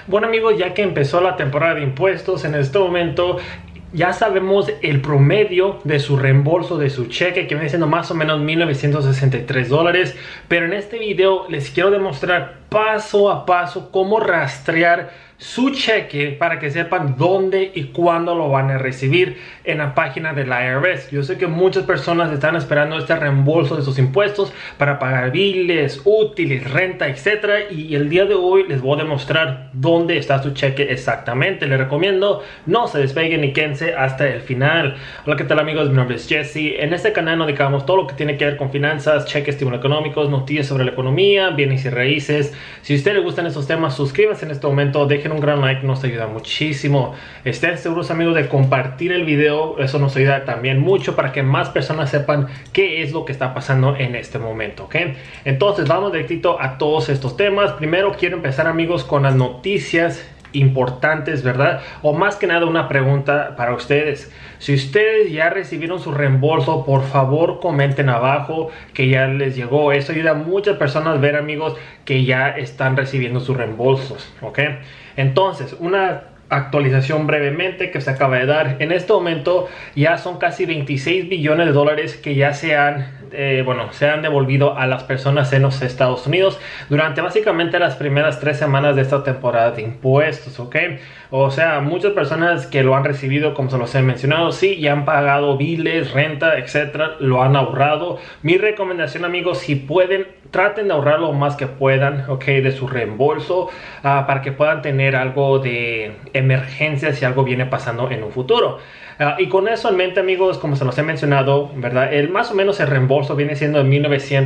Bueno amigos, ya que empezó la temporada de impuestos, en este momento ya sabemos el promedio de su reembolso de su cheque, que viene siendo más o menos $1963. Pero en este video les quiero demostrar paso a paso cómo rastrear su cheque para que sepan dónde y cuándo lo van a recibir en la página del IRS. Yo sé que muchas personas están esperando este reembolso de sus impuestos para pagar biles, útiles, renta, etc. Y el día de hoy les voy a demostrar dónde está su cheque exactamente. Les recomiendo no se despeguen y quédense hasta el final. Hola, ¿qué tal amigos? Mi nombre es Jesse. En este canal nos dedicamos todo lo que tiene que ver con finanzas, cheques, estímulos económicos, noticias sobre la economía, bienes y raíces. Si a ustedes les gustan estos temas, suscríbanse en este momento, dejen un gran like, nos ayuda muchísimo. Estén seguros amigos de compartir el video, eso nos ayuda también mucho para que más personas sepan qué es lo que está pasando en este momento, ¿ok? Entonces vamos directito a todos estos temas. Primero quiero empezar amigos con las noticias importantes, ¿verdad? O más que nada una pregunta para ustedes. Si ustedes ya recibieron su reembolso, por favor comenten abajo que ya les llegó. Eso ayuda a muchas personas a ver amigos que ya están recibiendo sus reembolsos, ¿ok? Entonces, una actualización brevemente que se acaba de dar. En este momento ya son casi 26 billones de dólares que ya se han devolvido a las personas en los Estados Unidos durante básicamente las primeras 3 semanas de esta temporada de impuestos, ¿ok? O sea, muchas personas que lo han recibido, como se los he mencionado, sí, ya han pagado biles, renta, etcétera, lo han ahorrado. Mi recomendación amigos, si pueden, traten de ahorrar lo más que puedan, ¿ok? De su reembolso, para que puedan tener algo de emergencia si algo viene pasando en un futuro. Y con eso en mente amigos, como se los he mencionado, ¿verdad? Más o menos el reembolso viene siendo de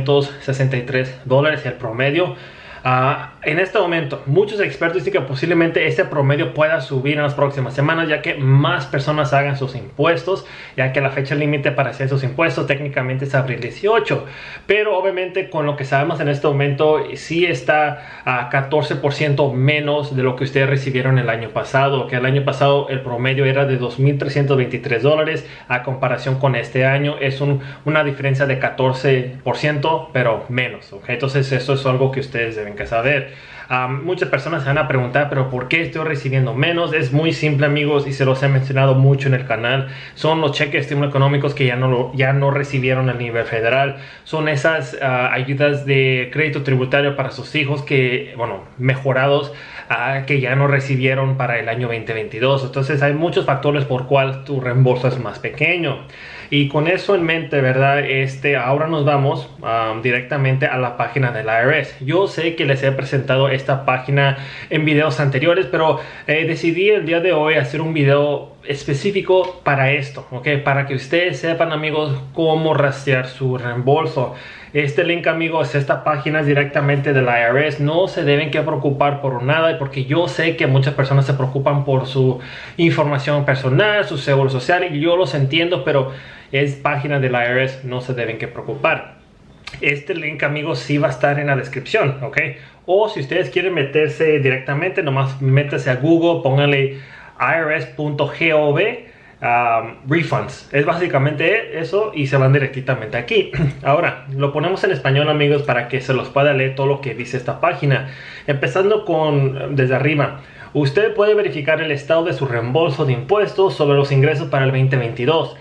$1963 el promedio. En este momento, muchos expertos dicen que posiblemente este promedio pueda subir en las próximas semanas, ya que más personas hagan sus impuestos, ya que la fecha límite para hacer sus impuestos técnicamente es abril 18. Pero obviamente con lo que sabemos en este momento, sí está a 14% menos de lo que ustedes recibieron el año pasado, que el año pasado el promedio era de $2,323 a comparación con este año. Es una diferencia de 14%, pero menos, ¿ok? Entonces eso es algo que ustedes deben que saber. Muchas personas se van a preguntar, pero ¿por qué estoy recibiendo menos? Es muy simple amigos, y se los he mencionado mucho en el canal. Son los cheques de estímulo económicos que ya no recibieron a nivel federal. Son esas ayudas de crédito tributario para sus hijos que, mejorados, que ya no recibieron para el año 2022. Entonces hay muchos factores por cual tu reembolso es más pequeño. Y con eso en mente, ¿verdad? Ahora nos vamos directamente a la página del IRS. Yo sé que les he presentado esta página en videos anteriores, pero decidí el día de hoy hacer un video específico para esto, ¿ok? Para que ustedes sepan, amigos, cómo rastrear su reembolso. Este link, amigos, esta página es directamente del IRS. No se deben que preocupar por nada, porque yo sé que muchas personas se preocupan por su información personal, su seguro social, y yo los entiendo, pero es página del IRS, no se deben que preocupar. Este link, amigos, sí va a estar en la descripción, ¿ok? O si ustedes quieren meterse directamente, nomás métase a Google, pónganle irs.gov refunds. Es básicamente eso y se van directamente aquí. Ahora, lo ponemos en español, amigos, para que se los pueda leer todo lo que dice esta página. Empezando desde arriba. Usted puede verificar el estado de su reembolso de impuestos sobre los ingresos para el 2022.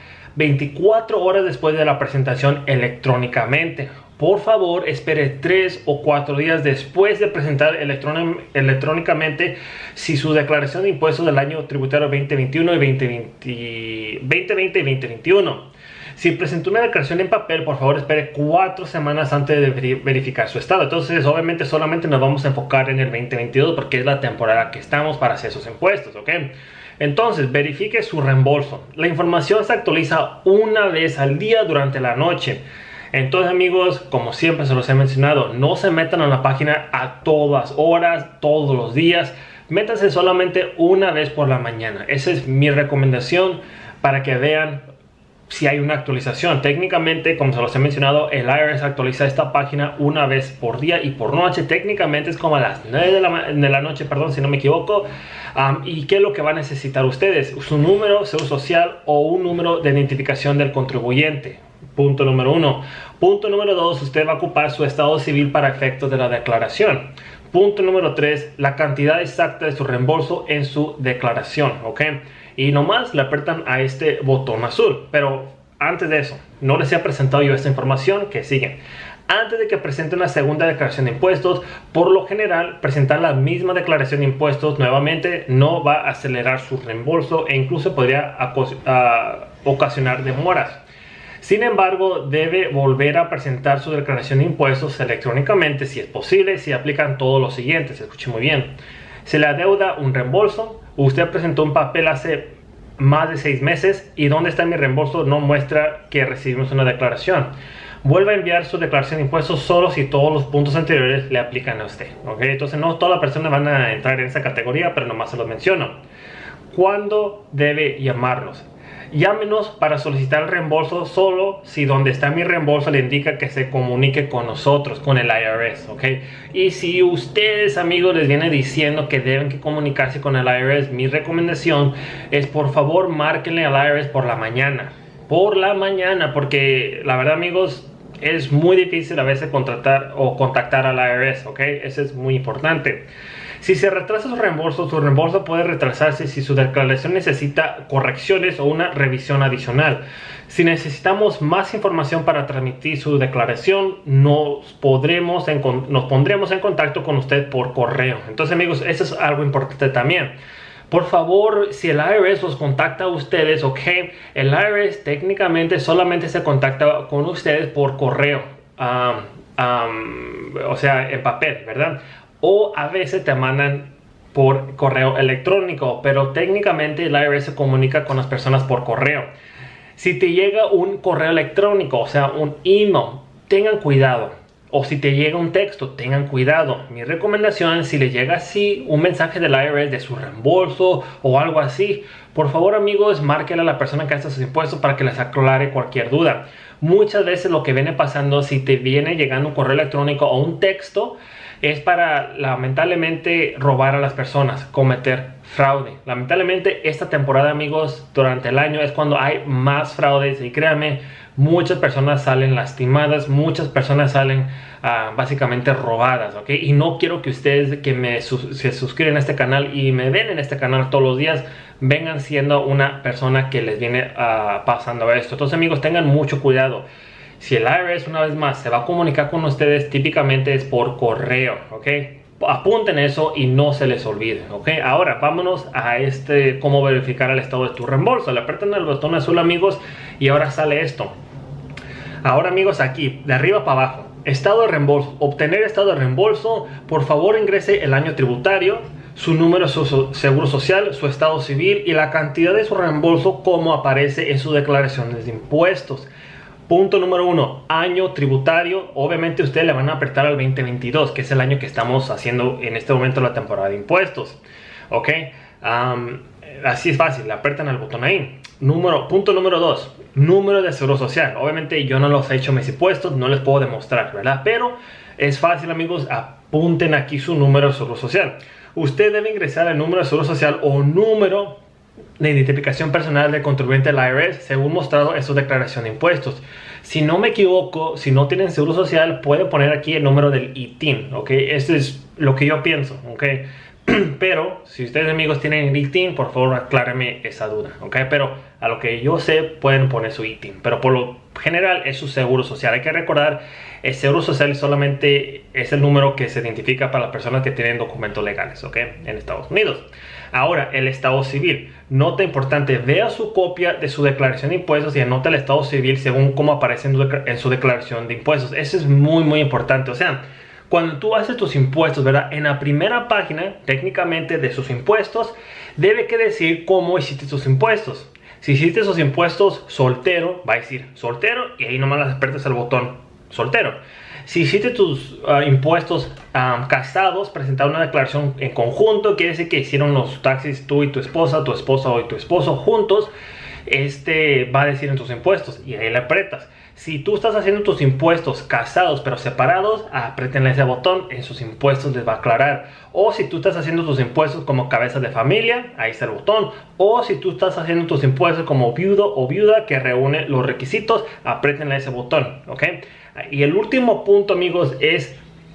24 horas después de la presentación electrónicamente. Por favor, espere 3 o 4 días después de presentar electrónicamente si su declaración de impuestos del año tributario 2021 y 2020 y 2021. Si presentó una declaración en papel, por favor espere 4 semanas antes de verificar su estado. Entonces, obviamente, solamente nos vamos a enfocar en el 2022 porque es la temporada que estamos para hacer sus impuestos, ¿ok? Entonces, verifique su reembolso. La información se actualiza una vez al día durante la noche. Entonces, amigos, como siempre se los he mencionado, no se metan a la página a todas horas, todos los días. Métanse solamente una vez por la mañana. Esa es mi recomendación para que vean si hay una actualización. Técnicamente, como se los he mencionado, el IRS actualiza esta página una vez por día y por noche. Técnicamente es como a las 9 de la noche, perdón, si no me equivoco. ¿Y qué es lo que va a necesitar ustedes? Su número, seguro social o un número de identificación del contribuyente. Punto número 1. Punto número 2, usted va a ocupar su estado civil para efectos de la declaración. Punto número 3, la cantidad exacta de su reembolso en su declaración, ¿ok? Y nomás le apretan a este botón azul. Pero antes de eso, no les he presentado yo esta información que siguen. Antes de que presenten la segunda declaración de impuestos, por lo general, presentar la misma declaración de impuestos nuevamente no va a acelerar su reembolso e incluso podría ocasionar demoras. Sin embargo, debe volver a presentar su declaración de impuestos electrónicamente si es posible, si aplican todos los siguientes. Escuche muy bien. Se le adeuda un reembolso. Usted presentó un papel hace más de 6 meses y ¿dónde está mi reembolso? No muestra que recibimos una declaración. Vuelva a enviar su declaración de impuestos solo si todos los puntos anteriores le aplican a usted, ¿ok? Entonces no todas las personas van a entrar en esa categoría, pero nomás se los menciono. ¿Cuándo debe llamarnos? Llámenos para solicitar el reembolso solo si donde está mi reembolso le indica que se comunique con nosotros, con el IRS, ¿ok? Y si ustedes, amigos, les viene diciendo que deben que comunicarse con el IRS, mi recomendación es por favor márquenle al IRS por la mañana. Por la mañana, porque la verdad, amigos, es muy difícil a veces contratar o contactar al IRS, ¿ok? Eso es muy importante. Si se retrasa su reembolso puede retrasarse si su declaración necesita correcciones o una revisión adicional. Si necesitamos más información para transmitir su declaración, nos pondremos en contacto con usted por correo. Entonces, amigos, eso es algo importante también. Por favor, si el IRS los contacta a ustedes, ok, el IRS técnicamente solamente se contacta con ustedes por correo, o sea, en papel, ¿verdad? O a veces te mandan por correo electrónico, pero técnicamente el IRS se comunica con las personas por correo. Si te llega un correo electrónico, o sea, un email, tengan cuidado. O si te llega un texto, tengan cuidado. Mi recomendación, si les llega así un mensaje del IRS de su reembolso o algo así, por favor, amigos, márquenle a la persona que hace sus impuestos para que les aclare cualquier duda. Muchas veces lo que viene pasando, si te viene llegando un correo electrónico o un texto, es para lamentablemente robar a las personas, cometer fraude. Lamentablemente esta temporada, amigos, durante el año es cuando hay más fraudes y créanme, muchas personas salen lastimadas, muchas personas salen básicamente robadas, ¿ok? Y no quiero que ustedes que se suscriben a este canal y me ven en este canal todos los días vengan siendo una persona que les viene pasando esto. Entonces, amigos, tengan mucho cuidado. Si el IRS, una vez más, se va a comunicar con ustedes, típicamente es por correo, ¿ok? Apunten eso y no se les olvide, ¿ok? Ahora, vámonos a cómo verificar el estado de tu reembolso. Le apretan el botón azul, amigos, y ahora sale esto. Ahora, amigos, aquí, de arriba para abajo, estado de reembolso. Obtener estado de reembolso, por favor ingrese el año tributario, su número de su seguro social, su estado civil y la cantidad de su reembolso como aparece en su declaración de impuestos. Punto número 1, año tributario. Obviamente ustedes le van a apretar al 2022, que es el año que estamos haciendo en este momento la temporada de impuestos. Ok, así es fácil, le apretan al botón ahí. Punto número 2, número de seguro social. Obviamente yo no los he hecho mis impuestos, no les puedo demostrar, ¿verdad? Pero es fácil, amigos, apunten aquí su número de seguro social. Usted debe ingresar el número de seguro social o número de identificación personal del contribuyente del IRS según mostrado en su declaración de impuestos. Si no me equivoco, si no tienen seguro social, pueden poner aquí el número del ITIN, ¿ok? Esto es lo que yo pienso, ¿ok? Pero si ustedes, amigos, tienen el ITIN, por favor aclárenme esa duda, ¿ok? Pero a lo que yo sé, pueden poner su ITIN, pero por lo general es su seguro social. Hay que recordar, el seguro social solamente es el número que se identifica para las personas que tienen documentos legales, ¿ok? En Estados Unidos. Ahora, el estado civil. Nota importante, vea su copia de su declaración de impuestos y anota el estado civil según cómo aparece en su declaración de impuestos. Eso es muy, muy importante. O sea, cuando tú haces tus impuestos, ¿verdad? En la primera página, técnicamente, de sus impuestos, debe que decir cómo hiciste tus impuestos. Si hiciste sus impuestos soltero, va a decir soltero y ahí nomás las apretas el botón soltero. Si hiciste tus impuestos casados, presentar una declaración en conjunto, quiere decir que hicieron los taxis tú y tu esposa o tu esposo juntos, va a decir en tus impuestos y ahí le apretas. Si tú estás haciendo tus impuestos casados pero separados, aprieten ese botón, en sus impuestos les va a aclarar. O si tú estás haciendo tus impuestos como cabeza de familia, ahí está el botón. O si tú estás haciendo tus impuestos como viudo o viuda que reúne los requisitos, aprieten ese botón, ¿ok? Y el último punto, amigos, es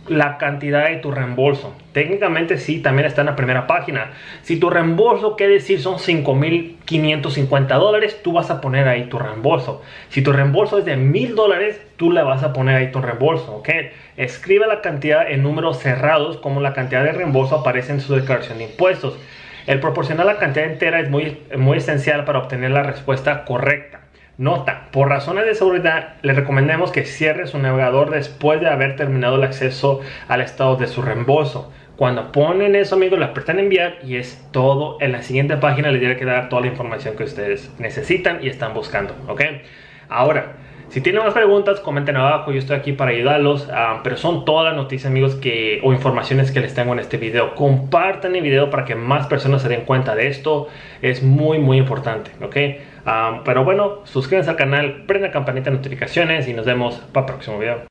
la cantidad de tu reembolso. Técnicamente sí, también está en la primera página. Si tu reembolso, qué decir, son $5,550, tú vas a poner ahí tu reembolso. Si tu reembolso es de $1,000, tú le vas a poner ahí tu reembolso, ¿ok? Escribe la cantidad en números cerrados, como la cantidad de reembolso aparece en su declaración de impuestos. El proporcionar la cantidad entera es muy esencial para obtener la respuesta correcta. Nota, por razones de seguridad, le recomendamos que cierre su navegador después de haber terminado el acceso al estado de su reembolso. Cuando ponen eso, amigos, le apretan enviar y es todo. En la siguiente página les tiene que dar toda la información que ustedes necesitan y están buscando, ¿ok? Ahora, si tienen más preguntas, comenten abajo, yo estoy aquí para ayudarlos, pero son todas las noticias, amigos, o informaciones que les tengo en este video. Compartan el video para que más personas se den cuenta de esto, es muy importante, ¿ok? Pero bueno, suscríbanse al canal, prendan la campanita de notificaciones y nos vemos para el próximo video.